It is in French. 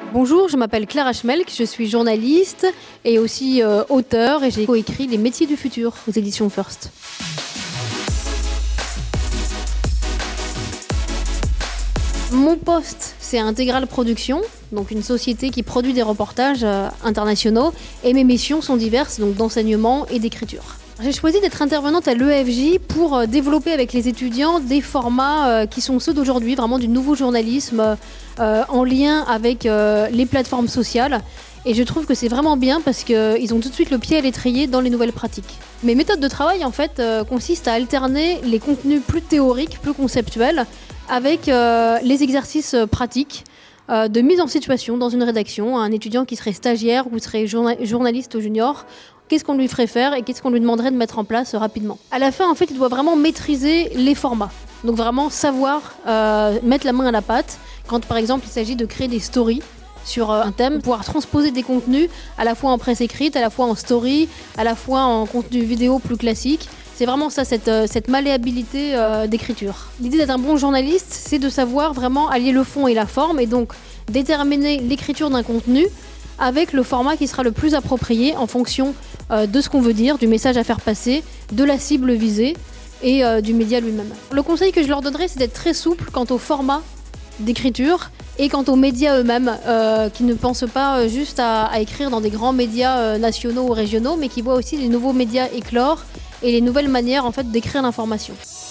Bonjour, je m'appelle Clara Schmelk, je suis journaliste et aussi auteure et j'ai coécrit Les métiers du futur aux éditions First. Mon poste, c'est Intégral Production, donc une société qui produit des reportages internationaux et mes missions sont diverses, donc d'enseignement et d'écriture. J'ai choisi d'être intervenante à l'EFJ pour développer avec les étudiants des formats qui sont ceux d'aujourd'hui, vraiment du nouveau journalisme en lien avec les plateformes sociales. Et je trouve que c'est vraiment bien parce qu'ils ont tout de suite le pied à l'étrier dans les nouvelles pratiques. Mes méthodes de travail en fait consistent à alterner les contenus plus théoriques, plus conceptuels, avec les exercices pratiques de mise en situation dans une rédaction. Un étudiant qui serait stagiaire ou serait journaliste junior, qu'est-ce qu'on lui ferait faire et qu'est-ce qu'on lui demanderait de mettre en place rapidement. À la fin, en fait, il doit vraiment maîtriser les formats. Donc vraiment savoir mettre la main à la pâte quand, par exemple, il s'agit de créer des stories sur un thème, pouvoir transposer des contenus à la fois en presse écrite, à la fois en story, à la fois en contenu vidéo plus classique. C'est vraiment ça, cette malléabilité d'écriture. L'idée d'être un bon journaliste, c'est de savoir vraiment allier le fond et la forme et donc déterminer l'écriture d'un contenu avec le format qui sera le plus approprié en fonction de ce qu'on veut dire, du message à faire passer, de la cible visée et du média lui-même. Le conseil que je leur donnerais, c'est d'être très souple quant au format d'écriture et quant aux médias eux-mêmes, qui ne pensent pas juste à écrire dans des grands médias nationaux ou régionaux, mais qui voient aussi les nouveaux médias éclore et les nouvelles manières en fait, d'écrire l'information.